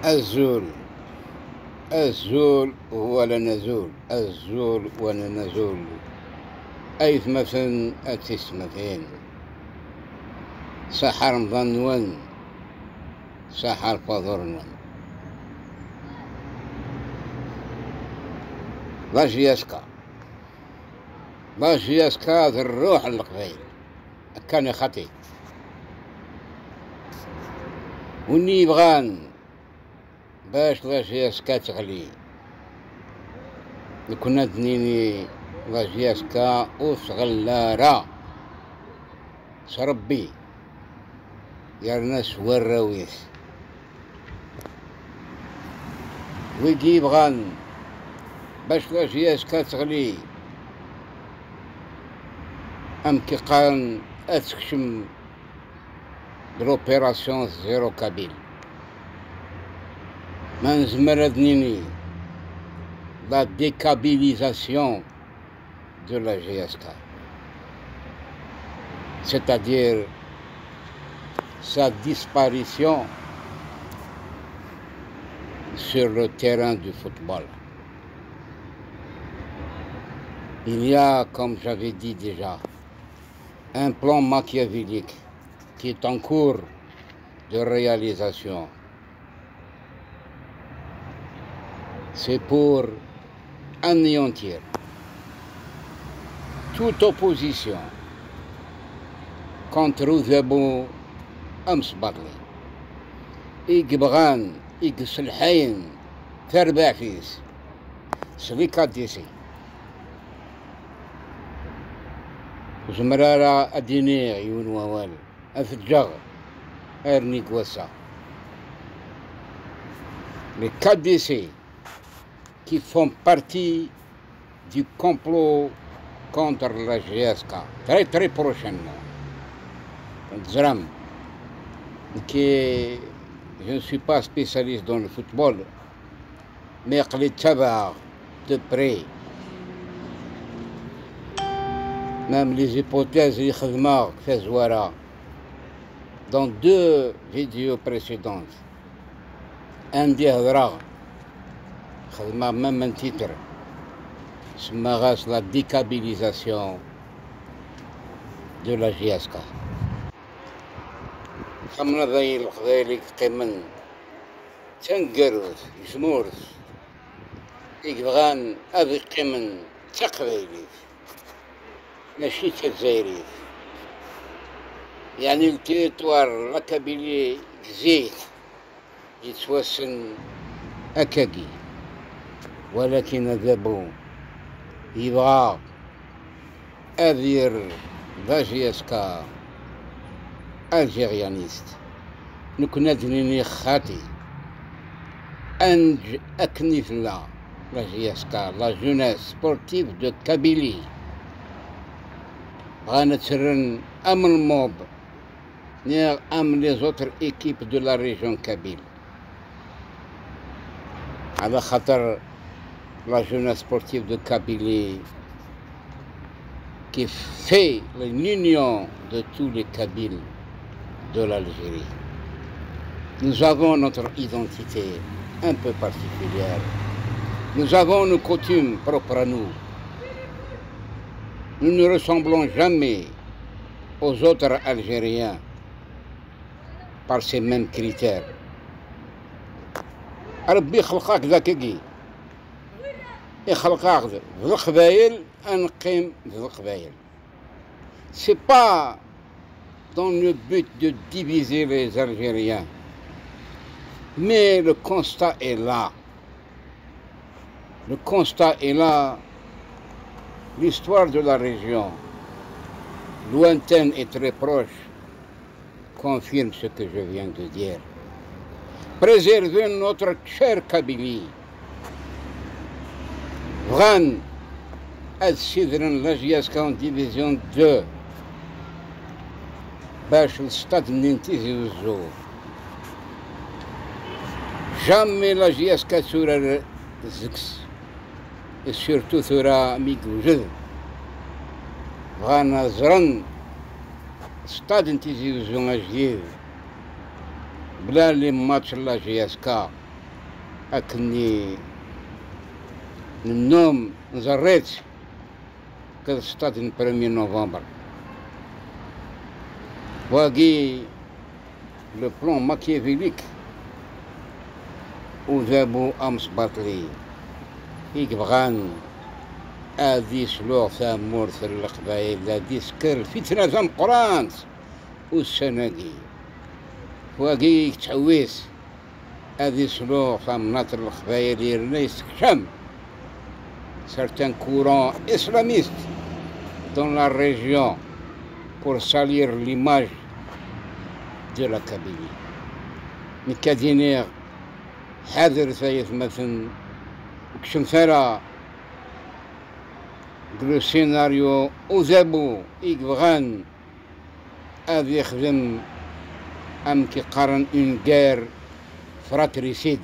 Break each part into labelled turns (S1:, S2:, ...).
S1: الزول الزول ولا نزول، الزول ولا نزول، أيث مثلا أتسمتين سحر ظنون سحر فضرنون باش يسكا الروح القبيل كان خطي وني بغان باش يسكا تغلي كنا دنيني يسكا وصغلارة سربي يا ناس وراويس ويجي بغان باش يسكا تغلي أم كي قال أتكشم l'opération zéro Kabyle. La dékabilisation de la GSK, c'est-à-dire sa disparition sur le terrain du football. Il y a, comme j'avais dit déjà, un plan machiavélique qui est en cours de réalisation. C'est pour anéantir toute opposition contre Ouzabou Amsbarli. Igbran, Igselhain, Terbafis, Slikadisi. Zmrara Adinir, Younouawal. Les 4 décès qui font partie du complot contre la GSK, très prochainement. Je ne suis pas spécialiste dans le football, mais je tabac de près. Même les hypothèses, les khadmar, dans 2 vidéos précédentes, un diagramme, même un titre, la dékabilisation de la GSK. خمنا ذي القذيلك قمن تنقروث جمورث يبغان أبي قمن تقذيلك ماشي تزايريث يعني التيتوار الكابيلي زيت يتوسن أكاكي، ولكن ذابو يبغى أذير فاجيسكا الجيريانيست نكنا دنيني خاتي أنج أكنيف لا جيسكا لا جوناس سبورتيف دو كابيلي بغانا تسرن أم الموب نير أم لي زوتر إيكيب دو لا ريجون كابيل، على خاطر لا جوناس سبورتيف دو كابيلي qui fait l'union de tous les Kabyles de l'Algérie. Nous avons notre identité un peu particulière. Nous avons nos coutumes propres à nous. Nous ne ressemblons jamais aux autres Algériens par ces mêmes critères. ربي خلقك ذكي يخلقك ذي القبايل أنقيم ذي القبايل. C'est pas dans le but de diviser les Algériens, mais le constat est là. Le constat est là. L'histoire de la région, lointaine et très proche, confirme ce que je viens de dire. Préserver notre chère Kabylie. Vran Ad-Sidren la GSK en division 2. باش الستاد ننتهي الزور. جامي لا GSK ثورة الزكس سيرتو ثورة ميكو جذب بغانا زرن ستاد ننتهي الزور جديد بلا لي ماتش لا GSK أكني من النوم نزريت كتستاد 1 نوفمبر واقي لو بلون ماكيافيليك وجابو أمس باطلي يبغان هادي سلوغ ثامورث القبايل هادي سكر الفتنة ثم قرانت والسناقي واقي تحويس هادي سلوغ ثم ناطر القبايل يرنا يستكشم certains courants islamistes dans la région pour salir l'image de la Kabylie. مكادينير حاضر ثايث مثلا كشمثرة قلو سيناريو وزابو يبغان هذا يخدم أم كيقارن اون غير فراتريسيد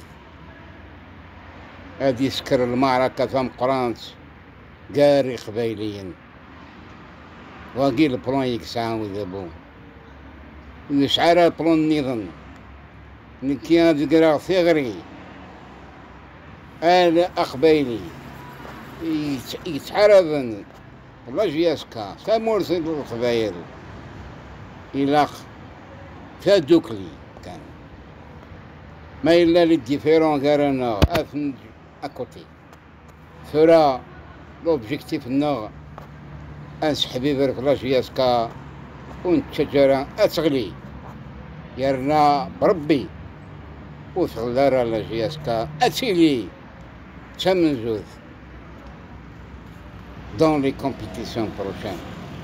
S1: هذه يسكر المعركة ثم قرانت قاري قبايليا واقي البلان يكسعان وذابو يشعر البلان نظن نكيان ذكرى ثغري آل أقبايلي يتحاربن والله جياسكا ثامورث القبايل إلاق ثادوكلي كان ما إلا للديفيرون كارنا أثن أكوتي ثورا لوبجيكتيف النغ أنسحبي برك لاجياسكا ونتشجر أتغلي يرنا بربي وثغلارا لاجياسكا أتيلي تمنزوث dans les compétitions prochaines.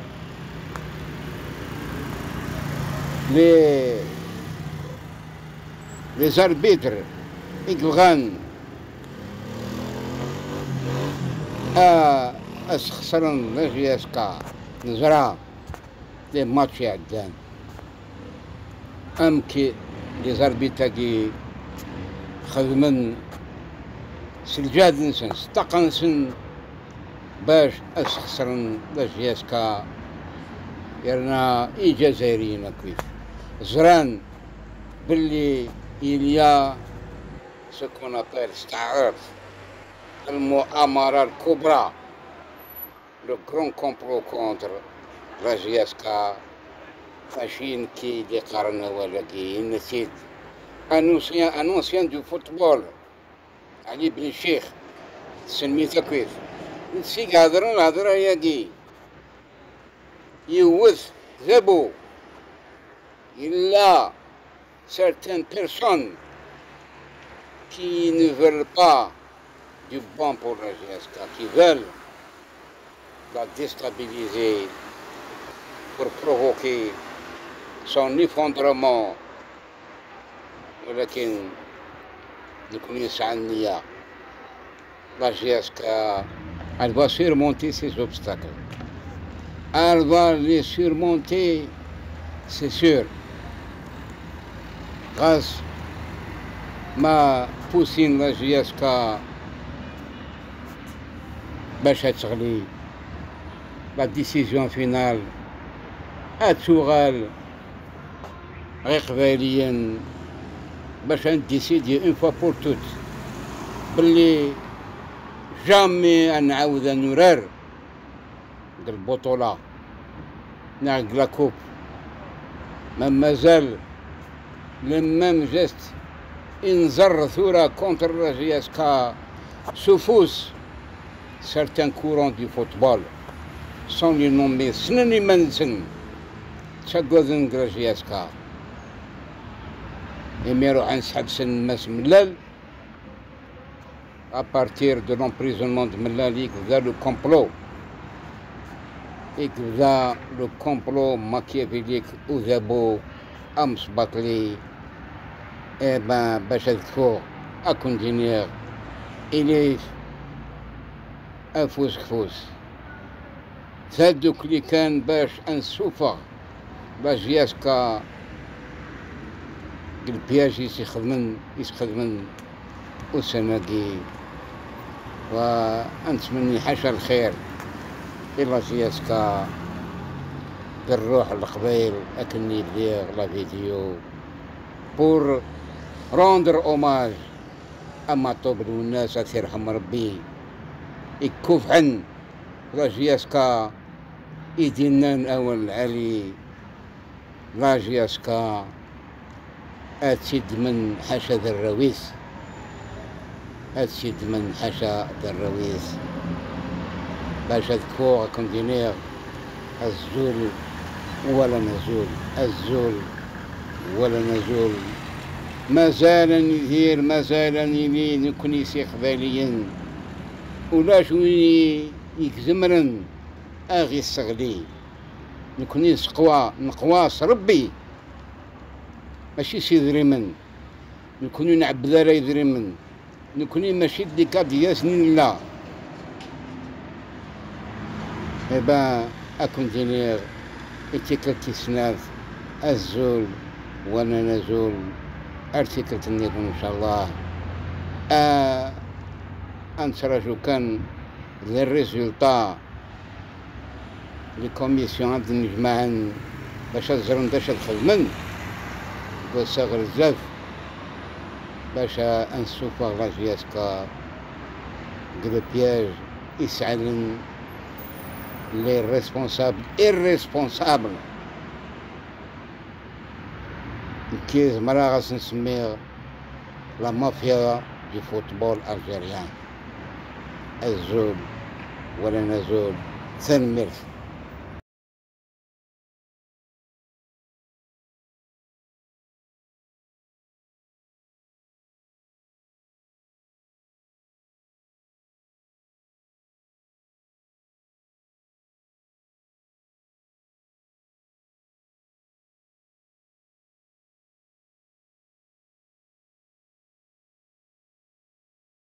S1: Les arbitres يبغان خسرن لاجياسكا نزرا لي ماتش يعدان ام كي لي زاربيتا كي خدمن سلجاد نسن ستقنسن باش خسرن لاجياسكا يرنا جزائريين كيف زران باللي إليا سكون أبيل استعراف المؤامرة الكبرى لو كرون كومبلو كونتر لاجياسكا ماشين كي دي قرن ولا كي نسيت انونسيان دو فوتبول علي بن الشيخ سميتها كيف نسيك هضرة ياكي يوث ذبو إلا certaines personnes qui ne veulent pas du bon pour la GSK, qui veulent la déstabiliser pour provoquer son effondrement. ولكن نكون يسعني la GSK, elle va surmonter ces obstacles. Elle va les surmonter, c'est sûr. Grâce ما بوسين لاجياسكا باش تغلي لا ديسيزيون فينال اتوغال غير قباليا باش نديسيدي اون فوا بور توت بلي جامي نعاود نورار البطولة ناع لا كوب مازال le même geste انزر ثورة contre la GSK سفوس certains courants du football sans les nommer سنني منسن تشاقوذن la GSK يميرو عن سحب سن ماس ملال à partir de l'emprisonnement de Mlali كذا le complot et كذا le complot machiavélique وذابو أمس باطلي إيه باش أذكر أكونتينير إليف أفوس كفوس ثادوك اللي كان باش أنسوفر باش ياسكا البياج يسخدمن وسناقي وأنتمني حاشا الخير إلا ياسكا بالروح القبيل أكني دير لا فيديو pour rendre hommage أما طوبل والناس يرحم ربي يكوف عن لاجياسكا إيدينان أول علي لاجياسكا أتشد من حاشا الرويس أتشد من حاشا الرويس باش هذكو كوندينير الزول ولا نزول الزول ولا نزول مازال ندير مازال نيلي نكوني سي قباليا ولا شويني يكزمرن اغي الصغلي نكوني نقواص ربي ماشي سي دريمن نكوني نعبد راي دريمن نكوني ماشي ديكا دياسني لا إبا أكون دينير إتيكلتي سناف الزول وانا نزول ارتكلت النظام ان شاء الله انتراجو كان لي ريزولطا لي كوميسيون عاد نجمعن باش الزرن باش الخدمن وصغر الزاف باش انسوفا لاجياسكا دو بياج يسعلن لي ريسبونسابل irresponsables كي مرة غاس نسميه لا مافيا دي فوتبول الجيريان الزول ولا نزول ثاني ميرث